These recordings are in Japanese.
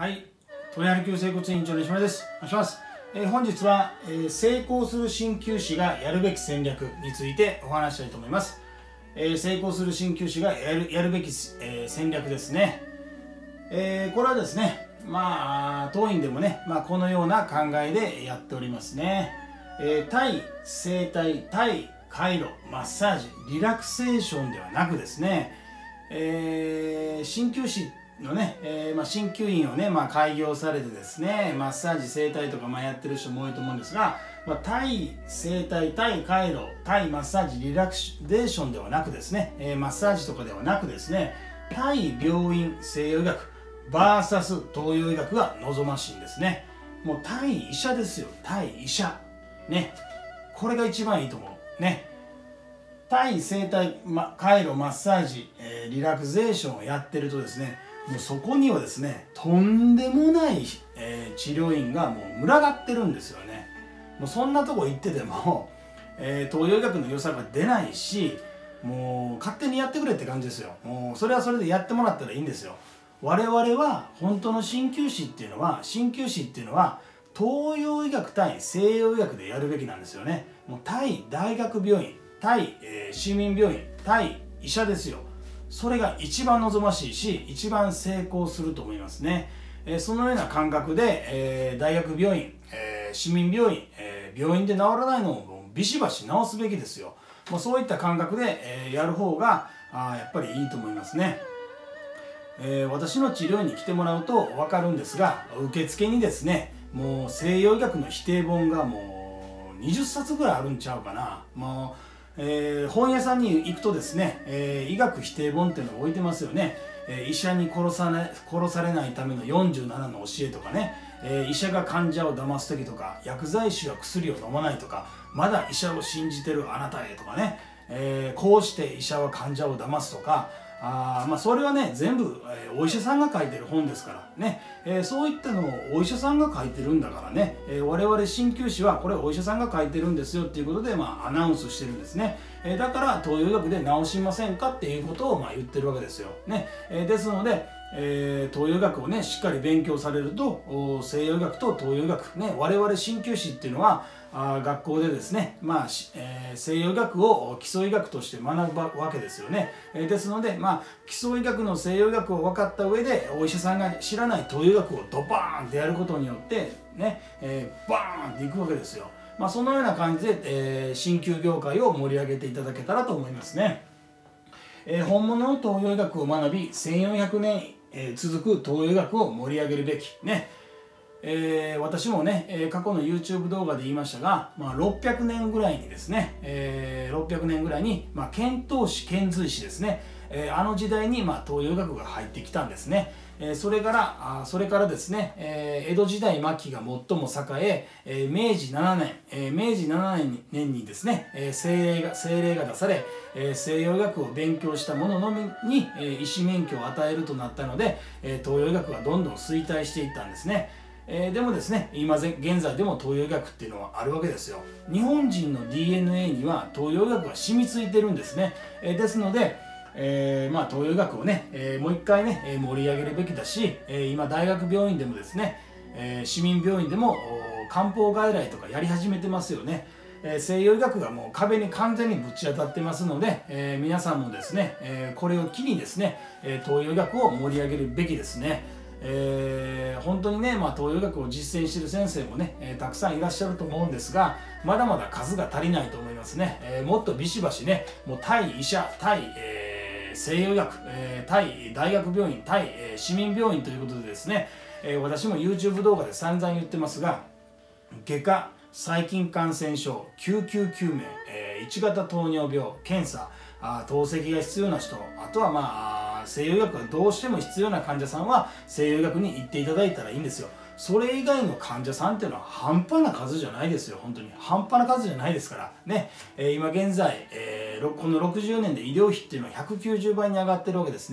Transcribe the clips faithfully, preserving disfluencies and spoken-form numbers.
はい、鳥春級整骨院長の石村です。お願いします。えー、本日は、えー、成功する鍼灸師がやるべき戦略についてお話したいと思います。えー、成功する鍼灸師がやる、やるべき、えー、戦略ですね。えー、これはですね、まあ当院でもね、まあ、このような考えでやっておりますね。えー、対整体、対回路、マッサージ、リラクセーションではなくですね、えー、鍼灸師のね、えーまあ、鍼灸院をね、まあ、開業されてですね、マッサージ、整体とか、まあ、やってる人も多いと思うんですが、まあ、対整体、対回路、対マッサージ、リラクゼーションではなくですね、えー、マッサージとかではなくですね、対病院、西洋医学 ブイエス 東洋医学が望ましいんですね。もう対医者ですよ、対医者。ね。これが一番いいと思う。ね。対整体、ま、回路、マッサージ、えー、リラクゼーションをやってるとですね、もうそこにはですね、とんでもない、えー、治療院がもう群がってるんですよね。もうそんなとこ行ってても、えー、東洋医学の良さが出ないし、もう勝手にやってくれって感じですよ。もうそれはそれでやってもらったらいいんですよ。我々は本当の鍼灸師っていうのは、鍼灸師っていうのは東洋医学対西洋医学でやるべきなんですよね。もう対大学病院、対、えー、市民病院、対医者ですよ。それが一番望ましいし、一番成功すると思いますね。えー、そのような感覚で、えー、大学病院、えー、市民病院、えー、病院で治らないのをビシバシ治すべきですよ。もうそういった感覚で、えー、やる方があやっぱりいいと思いますね。えー、私の治療院に来てもらうと分かるんですが、受付にですね、もう西洋医学の否定本がもうにじゅっさつぐらいあるんちゃうかな。もうえー、本屋さんに行くとですね、えー、医学否定本っていうのを置いてますよね。えー、医者に殺され、殺されないためのよんじゅうななの教えとかね、えー、医者が患者を騙す時とか、薬剤師は薬を飲まないとか、まだ医者を信じてるあなたへとかね、えー、こうして医者は患者を騙すとか、あまあそれはね全部、えー、お医者さんが書いてる本ですからね、えー、そういったのをお医者さんが書いてるんだからね、えー、我々鍼灸師はこれお医者さんが書いてるんですよっていうことで、まあ、アナウンスしてるんですね、えー、だから東洋医学で治しませんかっていうことをまあ言ってるわけですよね、えー、ですので、えー、東洋医学をねしっかり勉強されると西洋医学と東洋医学ね、我々鍼灸師っていうのはあ学校でですね、まあえー、西洋医学を基礎医学として学ぶわけですよね、えー、ですので、まあ、基礎医学の西洋医学を分かった上でお医者さんが知らない東洋医学をドバーンってやることによってね、えー、バーンっていくわけですよ。まあ、そのような感じで、えー、鍼灸業界を盛り上げていただけたらと思いますね。えー、本物の東洋医学を学びせんよんひゃくねん、えー、続く東洋医学を盛り上げるべきね。えー、私もね、えー、過去の YouTube 動画で言いましたが、まあ、ろっぴゃくねんぐらいにですね、えー、ろっぴゃくねんぐらいに、まあ、遣唐使遣隋使ですね、えー、あの時代に、まあ、東洋医学が入ってきたんですね。えー、それからあそれからですね、えー、江戸時代末期が最も栄ええー、めいじななねん、えー、めいじななねんに、年にですね、えー、政令が政令が出され、えー、西洋医学を勉強した者のみに、えー、医師免許を与えるとなったので、えー、東洋医学はどんどん衰退していったんですね。えー、でもですね、今現在でも東洋医学っていうのはあるわけですよ。日本人の ディーエヌエー には東洋医学が染みついてるんですね。えー、ですので、えーまあ、東洋医学をね、えー、もう一回ね、えー、盛り上げるべきだし、えー、今大学病院でもですね、えー、市民病院でも漢方外来とかやり始めてますよね。えー、西洋医学がもう壁に完全にぶち当たってますので、えー、皆さんもですね、えー、これを機にですね、えー、東洋医学を盛り上げるべきですね。えー、本当にね、まあ、東洋医学を実践している先生もね、えー、たくさんいらっしゃると思うんですが、まだまだ数が足りないと思いますね。えー、もっとビシバシね、もう対医者、対、えー、西洋医学、えー、対大学病院、対、えー、市民病院ということでですね、えー、私も YouTube 動画で散々言ってますが、外科、細菌感染症、救急救命、えー、いち型糖尿病、検査、あ透析が必要な人、あとはまあ西洋医学がどうしても必要な患者さんは西洋医学に行っていただいたらいいんですよ。それ以外の患者さんっていうのは半端な数じゃないですよ。本当に半端な数じゃないですからね、えー、今現在、えー、このろくじゅうねんで医療費っていうのはひゃくきゅうじゅうばいに上がってるわけですね。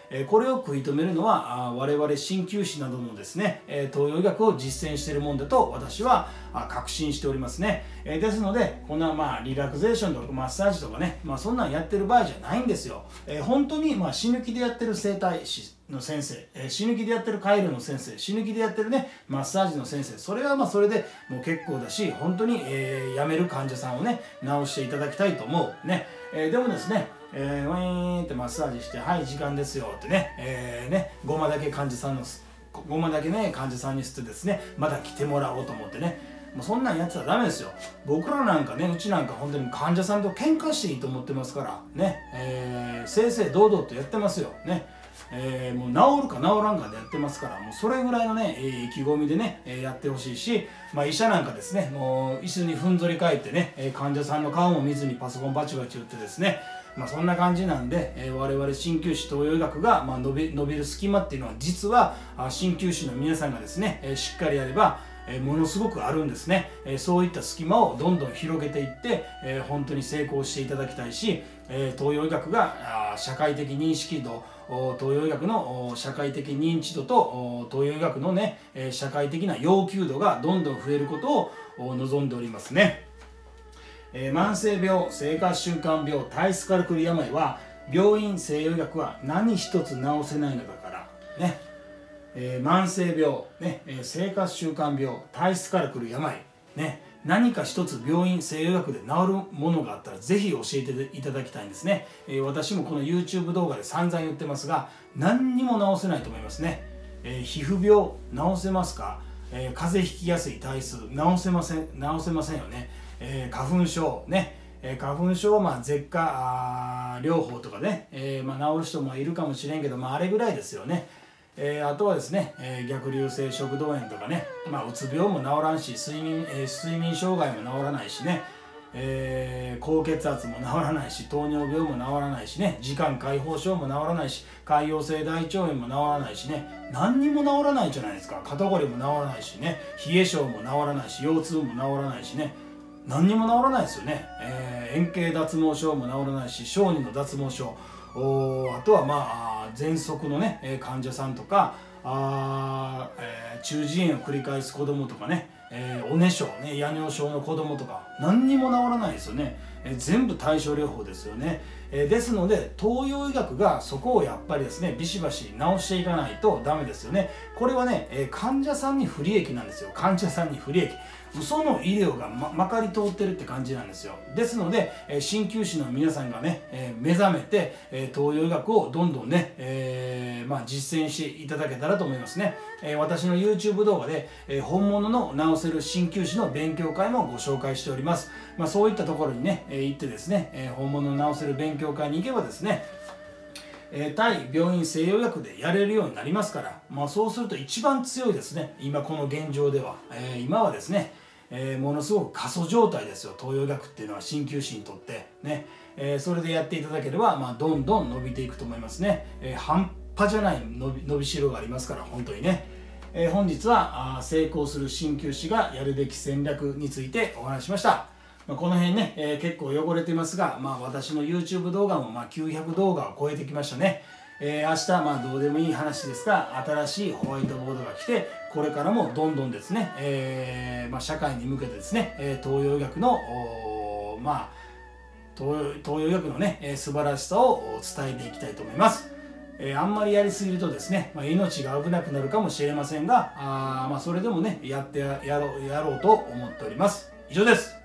えー、これを食い止めるのはあ我々鍼灸師などのですね、えー、東洋医学を実践しているもんだと私はあ確信しておりますね、えー、ですのでこんなまあリラクゼーションとかマッサージとかね、まあ、そんなんやってる場合じゃないんですよ、えー、本当にまあ死ぬ気でやってる整体師の先生、えー、死ぬ気でやってるカイロの先生、死ぬ気でやってるねマッサージの先生、それはまあそれでもう結構だし、本当に、えー、辞める患者さんをね治していただきたいと思うね、えー、でもですね、えー、ウィーンってマッサージして、はい時間ですよってね、えー、ねごまだけ患者さんのごまだけね患者さんに吸ってですね、また来てもらおうと思ってね、もうそんなんやってたらダメですよ。僕らなんかね、うちなんか本当に患者さんと喧嘩していいと思ってますからね、えー、正々堂々とやってますよね。えー、もう治るか治らんかでやってますから、もうそれぐらいのね、えー、意気込みでね、えー、やってほしいし、まあ、医者なんかですね、もう椅子にふんぞり返ってね、えー、患者さんの顔も見ずにパソコンバチバチ打ってですね、まあ、そんな感じなんで、えー、我々鍼灸師東洋医学が、まあ、伸び、伸びる隙間っていうのは実は鍼灸師の皆さんがですね、えー、しっかりやればえー、ものすごくあるんですね、えー、そういった隙間をどんどん広げていって、えー、本当に成功していただきたいし、えー、東洋医学が社会的認識度、東洋医学の社会的認知度と東洋医学のね社会的な要求度がどんどん増えることを望んでおりますね。えー、慢性病、生活習慣病、体質からくる病は病院西洋医学は何一つ治せないのだからね。えー、慢性病、ねえー、生活習慣病、体質からくる病、ね、何か一つ病院西洋医学で治るものがあったらぜひ教えていただきたいんですね、えー、私もこの YouTube 動画で散々言ってますが何にも治せないと思いますね、えー、皮膚病治せますか、えー、風邪ひきやすい体質治せません治せませんよね、えー、花粉症ねえー、花粉症はまあ舌下療法とかね、えー、まあ治る人もいるかもしれんけど、まあ、あれぐらいですよね。えー、あとはですね、えー、逆流性食道炎とかね、まあ、うつ病も治らんし睡眠、えー、睡眠障害も治らないしね、えー、高血圧も治らないし糖尿病も治らないしね、時間解放症も治らないし潰瘍性大腸炎も治らないしね、何にも治らないじゃないですか。肩こりも治らないしね、冷え性も治らないし腰痛も治らないしね、何にも治らないですよね、えー、円形脱毛症も治らないし小児の脱毛症、おあとはまあ喘息のね患者さんとかあ、えー、中耳炎を繰り返す子供とかね、えー、おねしょうね夜尿症の子供とか何にも治らないですよね、えー、全部対症療法ですよね、えー、ですので東洋医学がそこをやっぱりですねビシバシ治していかないとダメですよね。これはね、えー、患者さんに不利益なんですよ。患者さんに不利益、嘘の医療が ま, まかり通ってるって感じなんですよ。ですので鍼灸師の皆さんがね、えー、目覚めて、えー、東洋医学をどんどんね、えーまあ、実践していただけたらと思いますね、えー、私の YouTube 動画で、えー、本物の治せる鍼灸師の勉強会もご紹介しております、まあ、そういったところにね、えー、行ってですね、えー、本物の治せる勉強会に行けばですね、えー、対病院西洋医学でやれるようになりますから、まあ、そうすると一番強いですね。今この現状では、えー、今はですね、えー、ものすごく過疎状態ですよ。東洋医学っていうのは鍼灸師にとってね、えー、それでやっていただければ、まあ、どんどん伸びていくと思いますね、えー、半端じゃない伸び、伸びしろがありますから本当にね、えー、本日はあ成功する鍼灸師がやるべき戦略についてお話しました。まあ、この辺ね、えー、結構汚れてますが、まあ、私の YouTube 動画もまあきゅうひゃく動画を超えてきましたね。えー、明日まあどうでもいい話ですが、新しいホワイトボードが来て、これからもどんどんですね、えーまあ、社会に向けてですね、えー、東洋医学のまあ東, 東洋医学のね、えー、素晴らしさを伝えていきたいと思います。えー、あんまりやりすぎるとですね、まあ、命が危なくなるかもしれませんが、あ、まあ、それでもねやってやろうやろうと思っております。以上です。